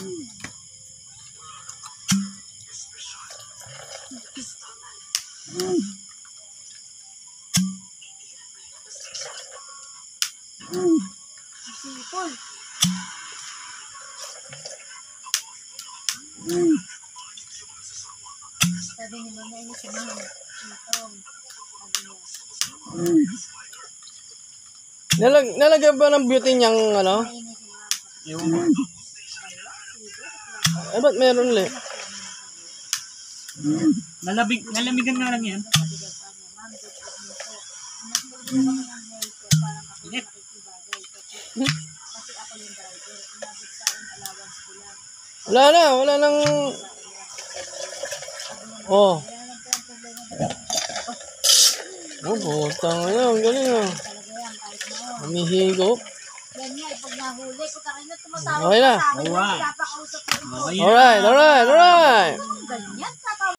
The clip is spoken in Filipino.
Sipol. Sabi ni Mama ini sinahin. Itong. Sabi niya. Nalagyan ba ng beauty niyang ano? Yung Ba't meron ulit? nalamigan nga lang yan. Init. Wala nang... Oh. Oh, putang ina, ang galing ah. Humihigop. Yan nga, pag nahuli, pagkakain na tumatawag Okay na. sa akin, Alright. napakausap ko ito. Okay. Alright. Ganyan.